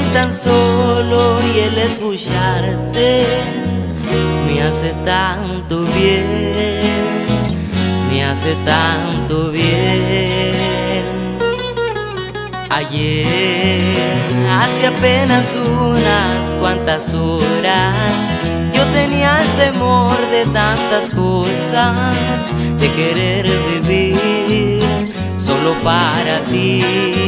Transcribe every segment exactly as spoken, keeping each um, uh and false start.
tan solo y el escucharte me hace tanto bien, me hace tanto bien. Ayer, hace apenas unas cuantas horas, yo tenía el temor de tantas cosas, de querer vivir solo para ti.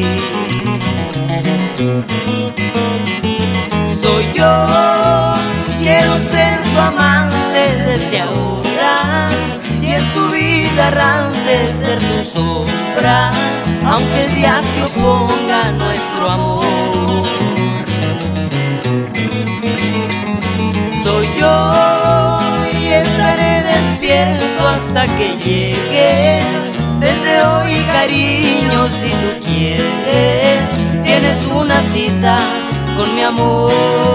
Soy yo, quiero ser tu amante desde ahora, y en tu vida errante ser tu sombra, aunque el día se oponga a nuestro amor. Soy yo y estaré despierto hasta que llegues. Desde hoy, cariño, si tú quieres, tienes una cita con mi amor.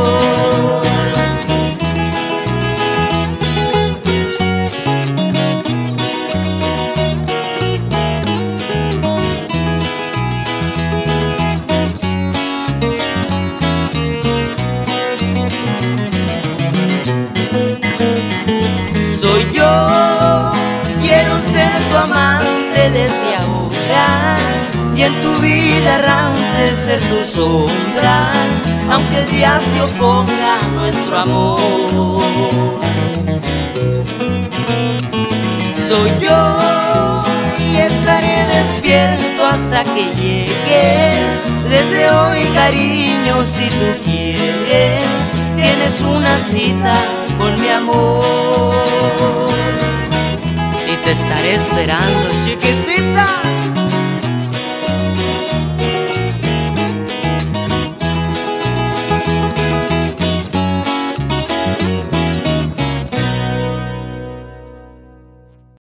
Soy yo, quiero ser tu amante desde ahora, y en tu vida errante ser tu sombra, aunque el día se oponga a nuestro amor. Soy yo y estaré despierto hasta que llegues. Desde hoy, cariño, si tú quieres, tienes una cita con mi amor. Y te estaré esperando, chiquitita.